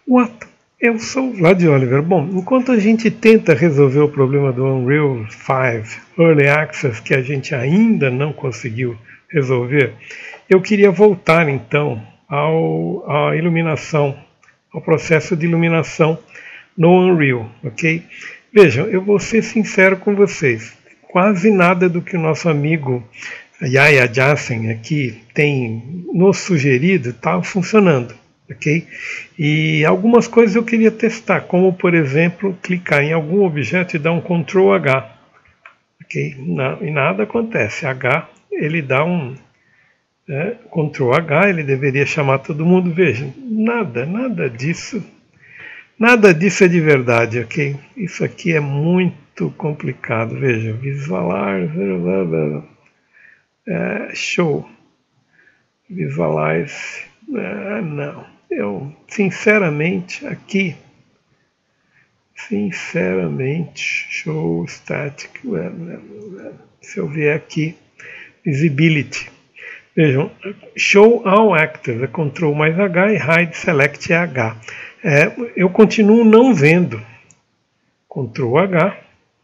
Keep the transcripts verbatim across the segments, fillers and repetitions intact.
What? Eu sou o Vlad Oliver. Bom, enquanto a gente tenta resolver o problema do Unreal cinco Early Access, que a gente ainda não conseguiu resolver, eu queria voltar então ao, à iluminação, ao processo de iluminação no Unreal, ok? Vejam, eu vou ser sincero com vocês, quase nada do que o nosso amigo Yaya Jassen aqui tem nos sugerido está funcionando. Ok? E algumas coisas eu queria testar, como por exemplo, clicar em algum objeto e dar um control H. Ok? Não, e nada acontece. H, ele dá um é, control H, ele deveria chamar todo mundo. Veja, nada, nada disso. Nada disso é de verdade, ok? Isso aqui é muito complicado. Veja, visualize, blá, blá, blá. É, show. Visualize. É, não. Eu, sinceramente, aqui, sinceramente, show static, se eu vier aqui, visibility, vejam, show all actors, é control mais H e hide select é H. É, eu continuo não vendo, control H,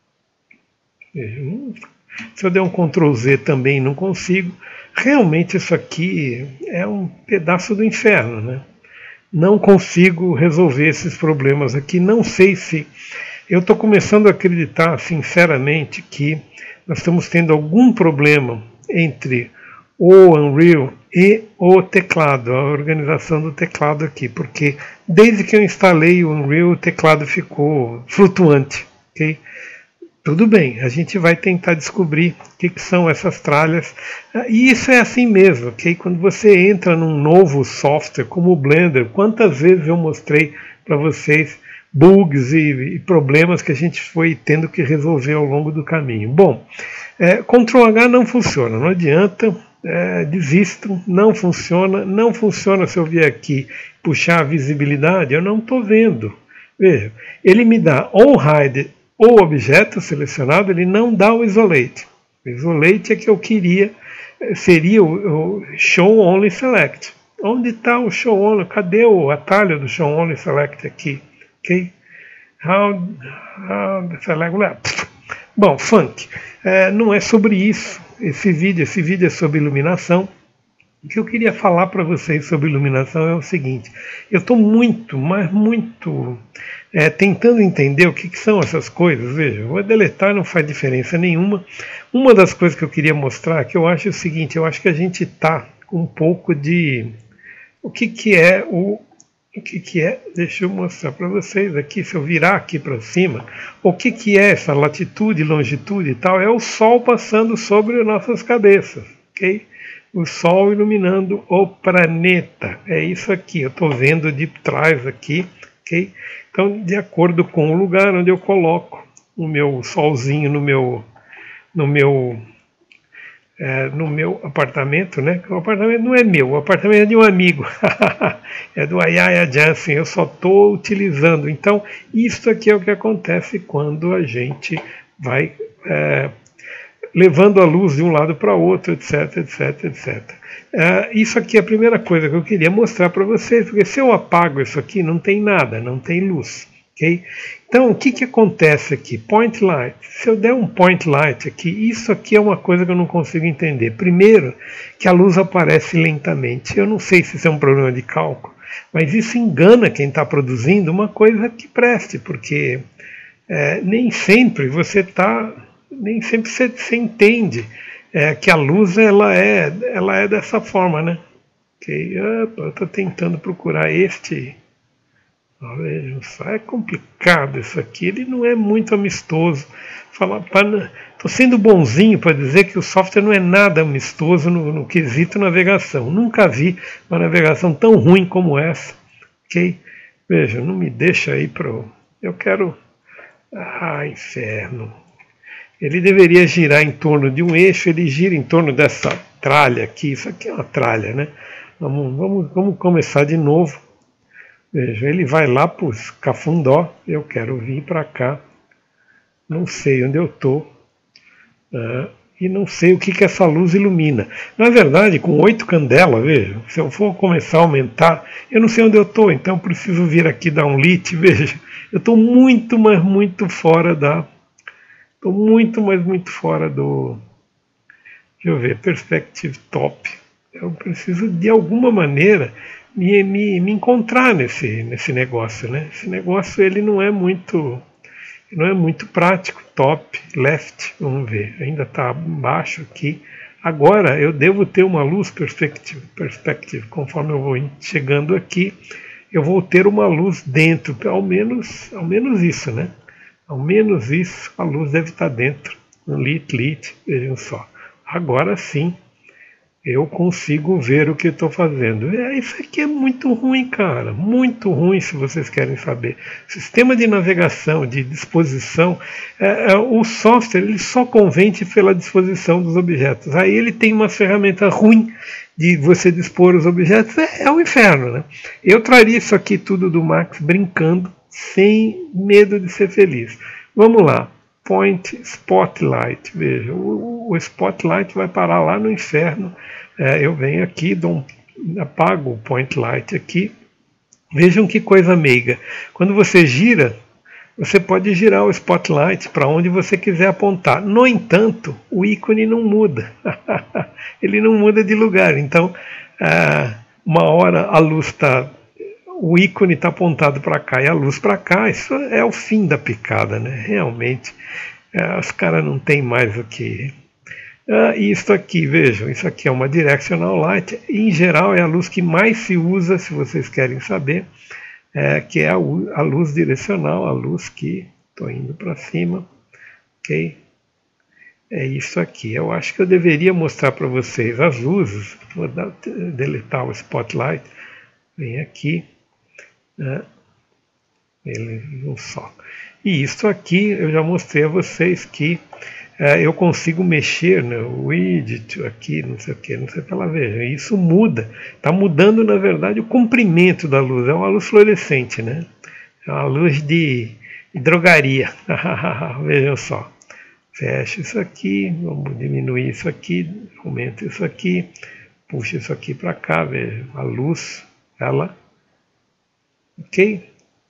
vejam, se eu der um control Z também não consigo, realmente isso aqui é um pedaço do inferno, né? Não consigo resolver esses problemas aqui. Não sei se... Eu estou começando a acreditar, sinceramente, que nós estamos tendo algum problema entre o Unreal e o teclado, a organização do teclado aqui. Porque desde que eu instalei o Unreal, o teclado ficou flutuante. Okay? Tudo bem, a gente vai tentar descobrir o que, que são essas tralhas. E isso é assim mesmo, ok? Quando você entra num novo software como o Blender, quantas vezes eu mostrei para vocês bugs e, e problemas que a gente foi tendo que resolver ao longo do caminho. Bom, é, control H não funciona, não adianta, é, desistam, não funciona, não funciona se eu vier aqui puxar a visibilidade, eu não estou vendo. Veja, ele me dá on hide o objeto selecionado, ele não dá o isolate. O isolate é que eu queria, seria o, o show only select. Onde está o show only? Cadê o atalho do show only select aqui? Ok? How, how select? Bom, funk. É, não é sobre isso esse vídeo. Esse vídeo é sobre iluminação. O que eu queria falar para vocês sobre iluminação é o seguinte. Eu estou muito, mas muito... É, tentando entender o que, que são essas coisas. Veja, vou deletar, não faz diferença nenhuma. Uma das coisas que eu queria mostrar, que eu acho o seguinte, eu acho que a gente está com um pouco de... O que, que é o... O que, que é? Deixa eu mostrar para vocês aqui, se eu virar aqui para cima, o que, que é essa latitude, longitude e tal? É o Sol passando sobre as nossas cabeças, ok? O Sol iluminando o planeta. É isso aqui, eu estou vendo de trás aqui, ok? Então, de acordo com o lugar onde eu coloco o meu solzinho no meu, no meu, é, no meu apartamento, né? O apartamento não é meu, o apartamento é de um amigo, é do Yaya Jassen, eu só estou utilizando. Então, isso aqui é o que acontece quando a gente vai é, levando a luz de um lado para o outro, etc, etc, etcétera. Uh, isso aqui é a primeira coisa que eu queria mostrar para vocês, porque se eu apago isso aqui, não tem nada, não tem luz. Okay? Então, o que, que acontece aqui? Point light. Se eu der um point light aqui, isso aqui é uma coisa que eu não consigo entender. Primeiro, que a luz aparece lentamente. Eu não sei se isso é um problema de cálculo, mas isso engana quem está produzindo uma coisa que preste, porque é, nem sempre você está, nem sempre você, você entende. É que a luz ela é, ela é dessa forma, né? Ok, opa, eu estou tentando procurar este. Oh, vejam só, é complicado isso aqui. Ele não é muito amistoso. Estou sendo bonzinho para dizer que o software não é nada amistoso no, no quesito navegação. Nunca vi uma navegação tão ruim como essa. Ok? Veja, não me deixa aí pro. Eu quero. Ah, inferno. Ele deveria girar em torno de um eixo, ele gira em torno dessa tralha aqui. Isso aqui é uma tralha, né? Vamos, vamos, vamos começar de novo. Veja, ele vai lá para os Cafundó. Eu quero vir para cá. Não sei onde eu estou. Uh, e não sei o que, que essa luz ilumina. Na verdade, com oito candelas, veja, se eu for começar a aumentar, eu não sei onde eu estou, então eu preciso vir aqui dar um lit, veja, eu estou muito, mas muito fora da... Estou muito, mas muito fora do... Deixa eu ver, Perspective Top. Eu preciso, de alguma maneira, me, me, me encontrar nesse, nesse negócio, né? Esse negócio, ele não é muito... Não é muito prático. Top, left, vamos ver, ainda está baixo aqui. Agora eu devo ter uma luz perspective, perspective. Conforme eu vou chegando aqui, eu vou ter uma luz dentro, ao menos, ao menos isso, né? Ao menos isso, a luz deve estar dentro. Um lit, lit, vejam só. Agora sim, eu consigo ver o que estou fazendo. É, isso aqui é muito ruim, cara. Muito ruim, se vocês querem saber. Sistema de navegação, de disposição, é, é, o software ele só convence pela disposição dos objetos. Aí ele tem uma ferramenta ruim de você dispor os objetos. É, é o inferno, né? Eu traria isso aqui tudo do Max brincando, sem medo de ser feliz. Vamos lá. Point Spotlight, veja, o, o Spotlight vai parar lá no inferno. É, eu venho aqui, dou um, apago o Point Light aqui. Vejam que coisa meiga. Quando você gira, você pode girar o Spotlight para onde você quiser apontar. No entanto, o ícone não muda. Ele não muda de lugar. Então, ah, uma hora a luz está... O ícone está apontado para cá e a luz para cá, isso é o fim da picada, né? Realmente, é, os caras não tem mais o que... Ah, isso aqui, vejam, isso aqui é uma Directional Light, em geral é a luz que mais se usa, se vocês querem saber, é, que é a, a luz direcional, a luz que... Estou indo para cima, ok? É isso aqui. Eu acho que eu deveria mostrar para vocês as luzes. Vou dar, deletar o Spotlight, vem aqui. Né? Ele não só. E isso aqui eu já mostrei a vocês que é, eu consigo mexer no widget aqui, não sei o que, não sei o que ela veja. Isso muda, está mudando na verdade o comprimento da luz. É uma luz fluorescente, né? É uma luz de, de drogaria. Vejam só. Fecha isso aqui, vamos diminuir isso aqui, aumenta isso aqui, puxa isso aqui para cá, veja. A luz, ela... Ok?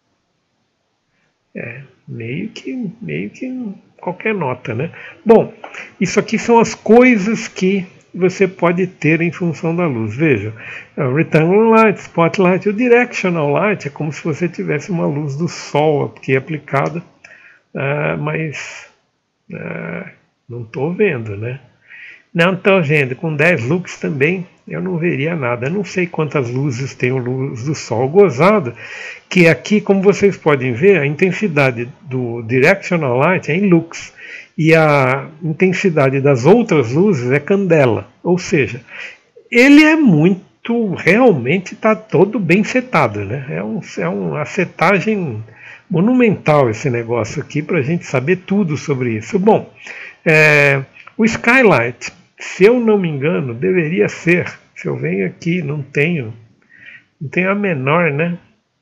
É, meio que, meio que qualquer nota, né? Bom, isso aqui são as coisas que você pode ter em função da luz. Veja, o Rectangular Light, Spotlight, o Directional Light é como se você tivesse uma luz do sol aqui aplicada, uh, mas uh, não estou vendo, né? Não estou vendo. Com dez lux também eu não veria nada. Eu não sei quantas luzes tem o luz do sol. Gozado que aqui, como vocês podem ver, a intensidade do Directional Light é em lux. E a intensidade das outras luzes é candela. Ou seja, ele é muito... Realmente está todo bem setado, né? É, um, é uma setagem monumental esse negócio aqui para a gente saber tudo sobre isso. Bom, é, o Skylight... Se eu não me engano, deveria ser. Se eu venho aqui, não tenho, não tenho a menor, né?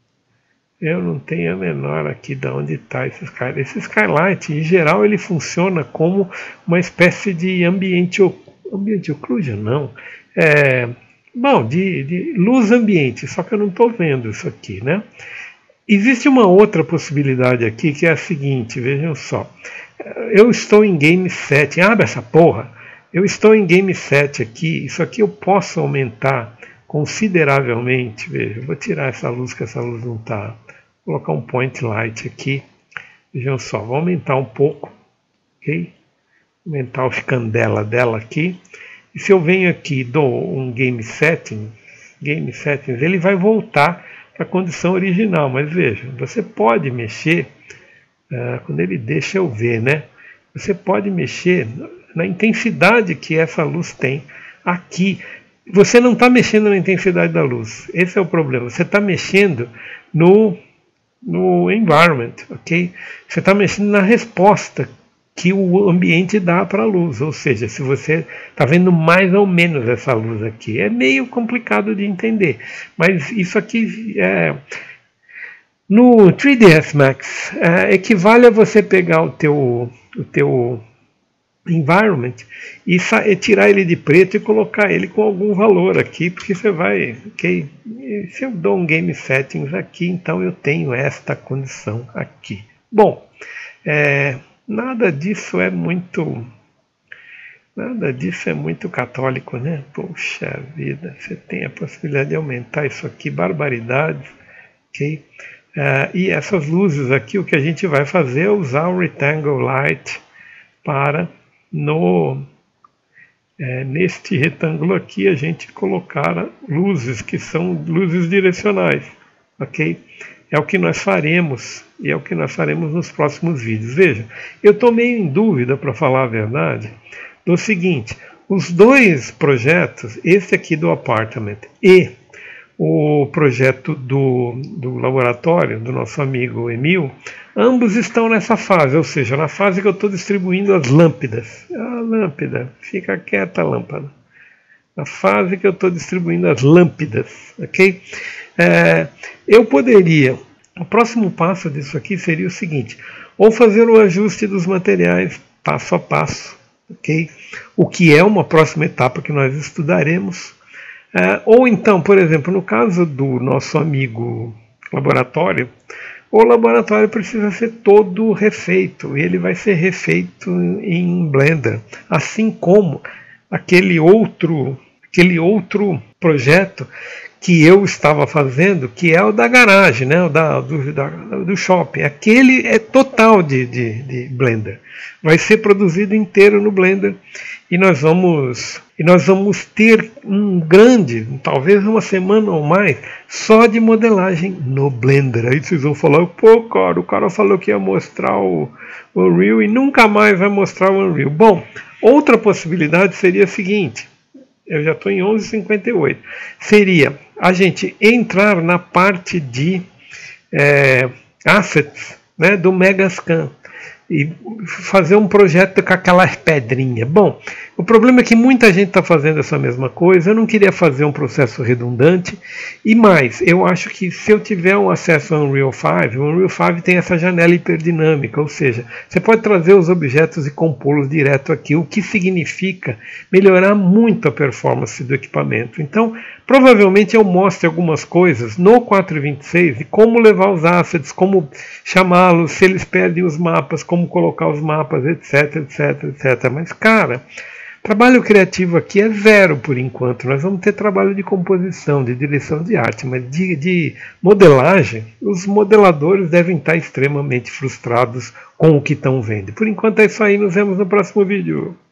Eu não tenho a menor aqui de onde está esse Skylight. Esse Skylight, em geral, ele funciona como uma espécie de ambiente, ambiente occlusion, não. É, bom, de, de luz ambiente, só que eu não estou vendo isso aqui, né? Existe uma outra possibilidade aqui, que é a seguinte, vejam só. Eu estou em Game Set, abre essa porra. Eu estou em Game Set aqui, isso aqui eu posso aumentar consideravelmente. Veja, eu vou tirar essa luz, que essa luz não está. Vou colocar um Point Light aqui. Vejam só, vou aumentar um pouco, ok? Aumentar os candela dela aqui. E se eu venho aqui e dou um Game Settings, Game Settings, ele vai voltar para a condição original. Mas veja, você pode mexer, uh, quando ele deixa eu ver, né? Você pode mexer na intensidade que essa luz tem aqui. Você não está mexendo na intensidade da luz. Esse é o problema. Você está mexendo no, no environment, ok? Você está mexendo na resposta que o ambiente dá para a luz. Ou seja, se você está vendo mais ou menos essa luz aqui. É meio complicado de entender. Mas isso aqui é... No três D S Max, é, equivale a você pegar o teu... O teu environment e, e tirar ele de preto e colocar ele com algum valor aqui, porque você vai, ok? E se eu dou um game settings aqui, então eu tenho esta condição aqui. Bom, é, nada disso é muito, nada disso é muito católico, né? Poxa vida, você tem a possibilidade de aumentar isso aqui, barbaridade, ok? É, e essas luzes aqui, o que a gente vai fazer é usar o Rectangle Light para no é, neste retângulo aqui a gente colocar luzes que são luzes direcionais, ok? É o que nós faremos e é o que nós faremos nos próximos vídeos. Veja, eu estou meio em dúvida, para falar a verdade, do seguinte: os dois projetos, esse aqui do apartment e o projeto do, do laboratório do nosso amigo Emil, ambos estão nessa fase, ou seja, na fase que eu estou distribuindo as lâmpadas. A lâmpada, fica quieta a lâmpada. Na fase que eu estou distribuindo as lâmpadas, ok? É, eu poderia, o próximo passo disso aqui seria o seguinte: ou fazer o ajuste dos materiais passo a passo, ok? O que é uma próxima etapa que nós estudaremos. É, ou então, por exemplo, no caso do nosso amigo laboratório, o laboratório precisa ser todo refeito, e ele vai ser refeito em Blender, assim como aquele outro, aquele outro projeto que eu estava fazendo, que é o da garagem, né, o da, do, da, do shopping. Aquele é total de, de, de Blender. Vai ser produzido inteiro no Blender e nós vamos, e nós vamos ter um grande, talvez uma semana ou mais, só de modelagem no Blender. Aí vocês vão falar: pô, cara, o cara falou que ia mostrar o, o Unreal e nunca mais vai mostrar o Unreal. Bom, outra possibilidade seria a seguinte: eu já estou em onze e cinquenta e oito. Seria a gente entrar na parte de é, assets, né, do Megascan e fazer um projeto com aquelas pedrinhas. Bom, o problema é que muita gente está fazendo essa mesma coisa. Eu não queria fazer um processo redundante. E mais, eu acho que se eu tiver um acesso ao Unreal cinco, o Unreal cinco tem essa janela hiperdinâmica, ou seja, você pode trazer os objetos e compô-los direto aqui, o que significa melhorar muito a performance do equipamento. Então, provavelmente eu mostre algumas coisas no quatrocentos e vinte e seis e como levar os assets, como chamá-los, se eles perdem os mapas, como colocar os mapas, etc, etc, etcétera. Mas, cara, trabalho criativo aqui é zero por enquanto. Nós vamos ter trabalho de composição, de direção de arte, mas de, de modelagem, os modeladores devem estar extremamente frustrados com o que estão vendo. Por enquanto é isso aí, nos vemos no próximo vídeo.